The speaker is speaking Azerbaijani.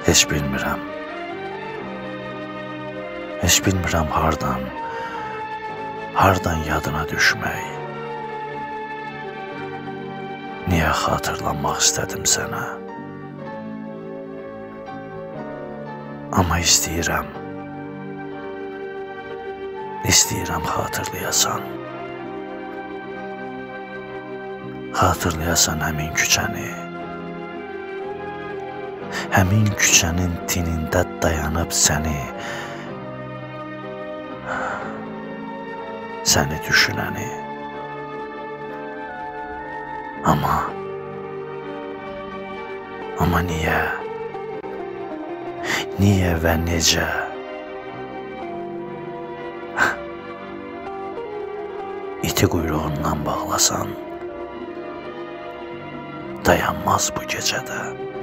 Heç bilmirəm. Heç bilmirəm hardan yadına düşmək. Niyə xatırlanmaq istədim sənə? Amma istəyirəm xatırlayasan. Xatırlayasan həmin küçəni. Həmin küçənin tinində dayanıb səni düşünəni. Amma niyə? Niyə və necə? İti quyruğundan bağlasan, dayanmaz bu gecədə.